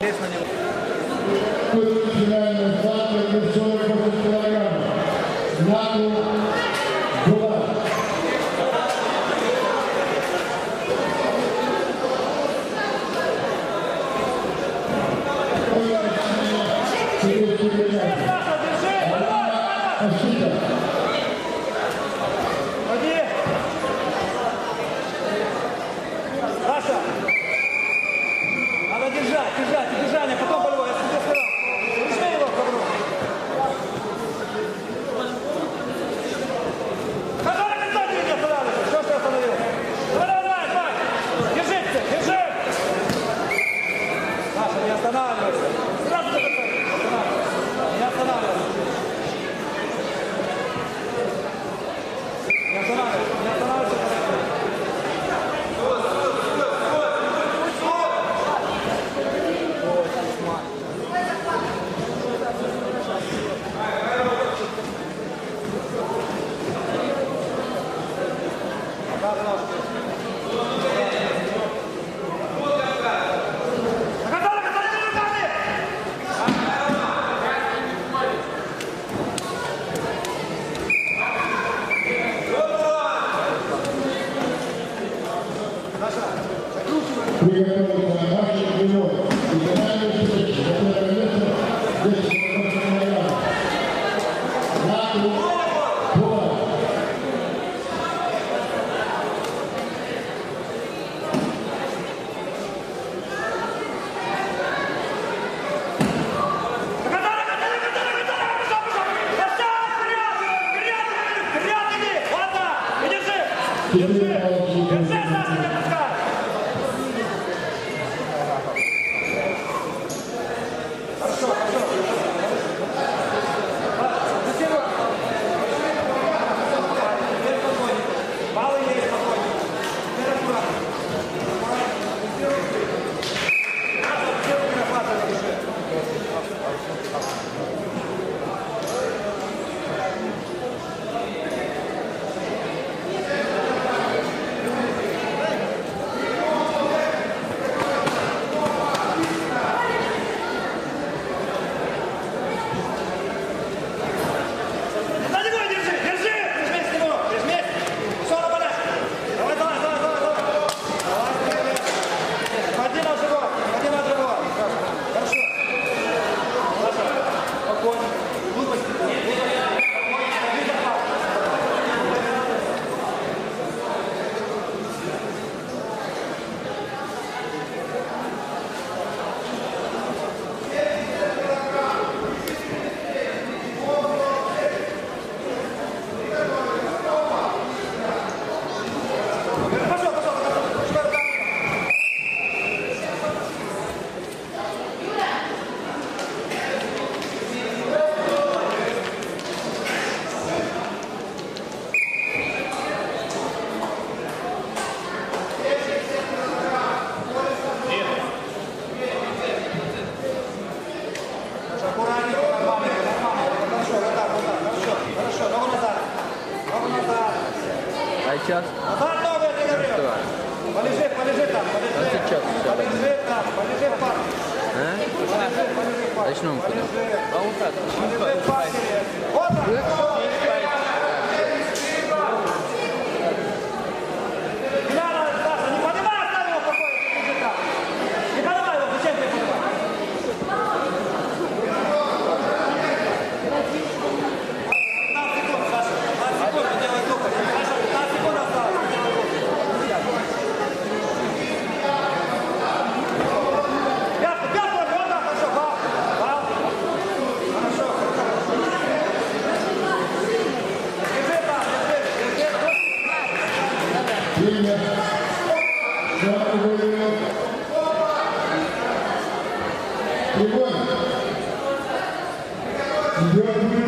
Финальная ставка без 40 килограммов. Знаку была. Саша! Надо держать, держание, потом болевой, я тебе сказал. Прижми его, ковру. Который не меня останавливается, что ж ты остановил? Давай, держите, держи! Саша, не останавливайся. Сразу не останавливайся. Не останавливайся. Не останавливайся, не останавливайся. Приготовиться на марш вперед. И финальную встречу, которая длится 10 килограммов. Знаку была. Сейчас. Полежи там, полежи в парке. Начнем куда? Полежи в парке. Вот так. Время. Прибой. Идет